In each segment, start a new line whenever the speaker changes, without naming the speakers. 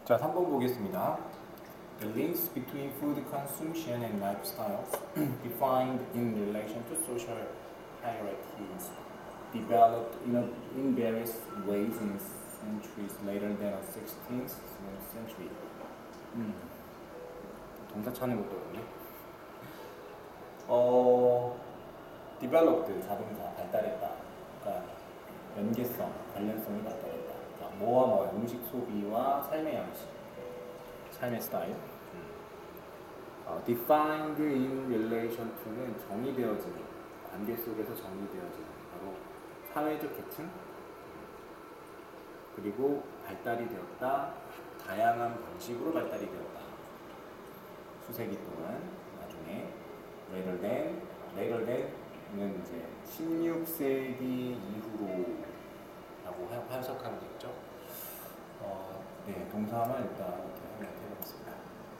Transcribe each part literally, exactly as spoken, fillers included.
자, 삼 번 보겠습니다. The links between food consumption and lifestyles defined in relation to social hierarchies developed in, a, in various ways in centuries later than the sixteenth century. 음, 동사 찾는 것도 어렵네. 어, developed 자동사 발달했다. 그러니까 연계성, 관련성이 발달했다. 그러니까 뭐와 뭐와 음식 소비와 삶의 양식, 삶의 스타일. 어, defined in relation to는 정의되어지는, 관계 속에서 정의되어지는 바로 사회적 계층, 그리고 발달이 되었다, 다양한 방식으로 발달이 되었다. 수세기 동안 나중에 later than, later than은 이제 십육 세기 이후로라고 해석하면 되겠죠. 어, 네, 동사만 일단 이렇게 한번 해보겠습니다.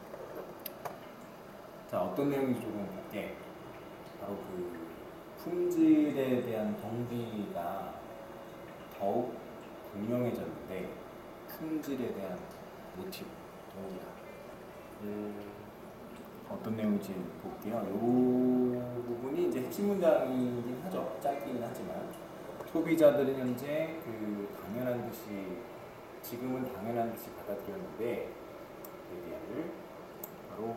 자, 어떤 내용인지 조금 볼게. 바로 그 품질에 대한 동기가 더욱 분명해졌는데, 품질에 대한 모티브, 동기가 음, 어떤 내용인지 볼게요. 이 부분이 이제 핵심 문장이긴 하죠. 짧기는 하지만 소비자들은 현재 그 당연한 듯이, 지금은 당연한 듯이 받아들였는데 아이디어를 바로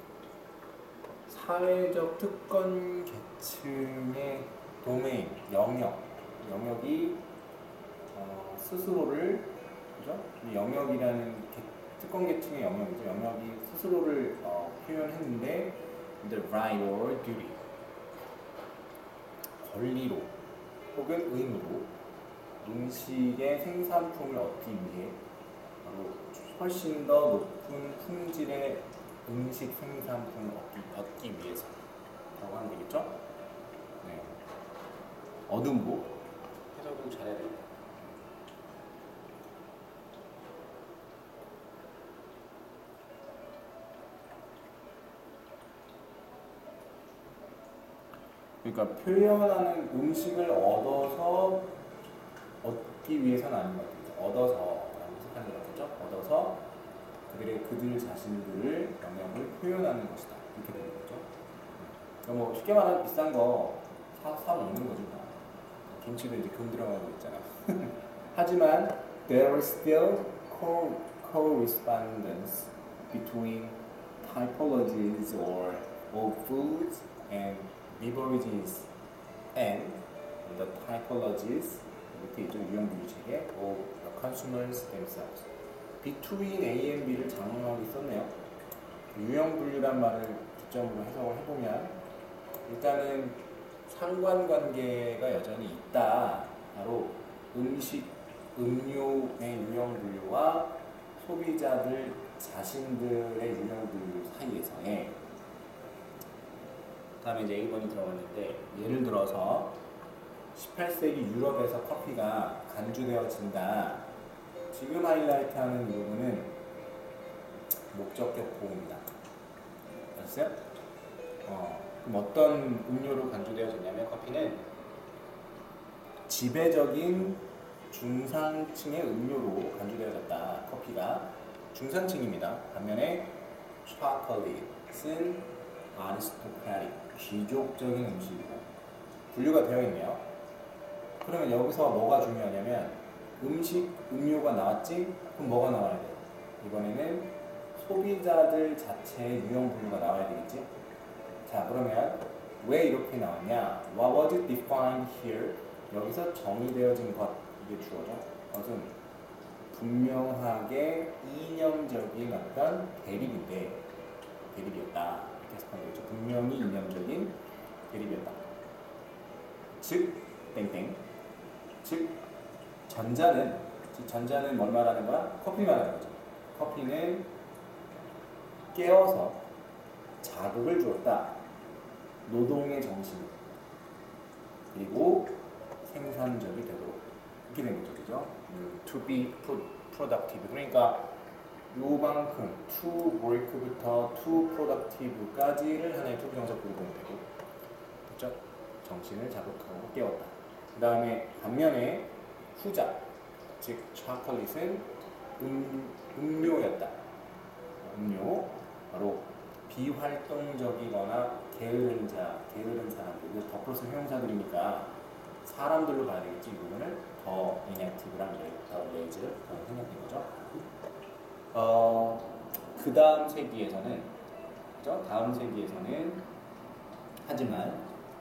사회적 특권 계층의 도메인, 영역, 영역이 어, 스스로를, 그죠? 이 영역이라는 개, 특권 계층의 영역이죠. 영역이 스스로를 어, 표현했는데 the right or duty, 권리로 혹은 의무로 음식의 생산품을 얻기 위해 바로 훨씬 더 높은 품질의 음식 생산품을 얻기, 얻기 위해서 라고 하면 되겠죠? 네. 어둠보 해석을 잘해야 됩니다. 그러니까 표현하는 음식을 얻어서 얻기 위해서는 아닌 것 같아요. 얻어서 라고 해석하는 것 같겠죠? 얻어서 그들의 그들 자신들을 영역을 표현하는 것이다. 이렇게 되는 거죠. 그러니까 뭐 쉽게 말하면 비싼 거 사, 사 먹는 거죠. 김치도 이제 금 들어가고 있잖아. 하지만 there is still co- correspondence between typologies or of foods and beverages and the typologies, 이렇게 있죠. 유형분류체계 of the consumers themselves. between A and B를 장황하게 썼네요. 유형분류란 말을 기점으로 해석을 해보면 일단은 상관관계가 여전히 있다. 바로 음식, 음료의 유형분류와 소비자들 자신들의 유형분류 사이에서의. 그 다음에 이제 일 번이 들어갔는데, 예를 들어서 십팔 세기 유럽에서 커피가 간주되어진다. 지금 하이라이트하는 부분은 목적격 보호입니다. 알았어요? 어, 그럼 어떤 음료로 간주되어졌냐면 커피는 지배적인 중상층의 음료로 간주되어졌다. 커피가 중산층입니다. 반면에 초콜릿은 아리스토크라틱, 귀족적인 음식이고 분류가 되어 있네요. 그러면 여기서 뭐가 중요하냐면 음식, 음료가 나왔지? 그럼 뭐가 나와야 돼요? 이번에는 소비자들 자체의 유형 분류가 나와야 되겠지? 자, 그러면 왜 이렇게 나왔냐? What was it defined here? 여기서 정의되어진 것, 이게 주어져. 그것은 분명하게 이념적인 어떤 대립인데, 대립이었다. 이렇게 해석하는 거죠. 분명히 이념적인 대립이었다. 즉, 땡땡. 즉, 전자는, 즉 전자는 뭘 말하는 거야? 커피 말하는 거죠. 커피는 깨어서 자극을 주었다. 노동의 정신, 그리고 생산적이 되도록. 이렇게 된 거죠. 그죠? 음, to be productive. 그러니까 요만큼 to work부터 to productive까지를 하나의 to 부정사구로 보면 되고, 그렇죠? 정신을 자극하고 깨웠다. 그 다음에 반면에 후자, 즉 초콜릿은 음, 음료였다. 음료 바로 비활동적이거나 게으른 자, 게으른 사람들. 이거 더 플러스 형용사들이니까 사람들로 봐야 되겠지. 이 부분을 더 inactive랑 더 lazy를 더 생략된 거죠. 어, 그 다음 세기에서는 그죠? 다음 세기에서는 하지만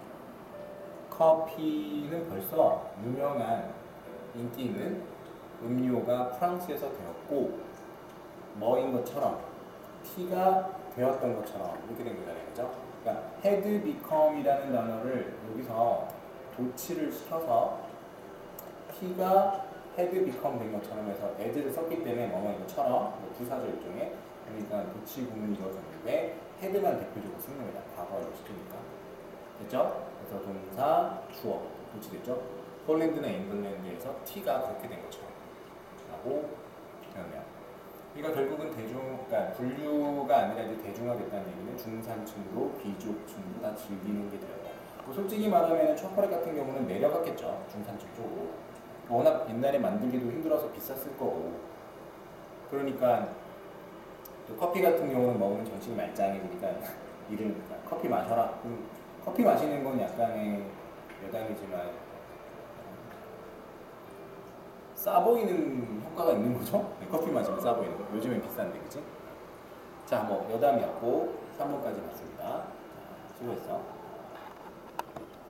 커피는 벌써 유명한 인기 있는 음료가 프랑스에서 되었고 뭐인 것처럼 티가 되었던 것처럼 이렇게 된 거잖아요. 그죠? 그러니까 had become이라는 단어를 여기서 도치를 시켜서 T가 had become 된 것처럼 해서 as를 썼기 때문에 뭐뭐인 것처럼 뭐 부사절 일종의 그러니까 도치 구문이 이루어졌는데 had만 대표적으로 쓰는 겁니다. 과거를 시키니까. 됐죠? 그래서 동사, 주어, 도치됐죠? 폴란드나 잉글랜드에서 T가 그렇게 된 것처럼 라고 표현해요. 그러니까 결국은 대중, 그러니까 분류가 아니라 이제 대중화됐다는 얘기는 중산층도 비족층도 다 즐기는 게 되었다. 뭐 솔직히 말하면 초콜릿 같은 경우는 내려갔겠죠. 중산층 쪽으로. 워낙 옛날에 만들기도 힘들어서 비쌌을 거고. 그러니까 또 커피 같은 경우는 먹으면 정신이 말짱해지니까 이름 커피 마셔라. 그럼 커피 마시는 건 약간의 여담이지만 싸 보이는 효과가 있는 거죠? 네, 커피 마시면 싸 보이는 거. 요즘엔 비싼데, 그치? 자, 뭐 여담이었고 삼 번까지 봤습니다. 자, 수고했어.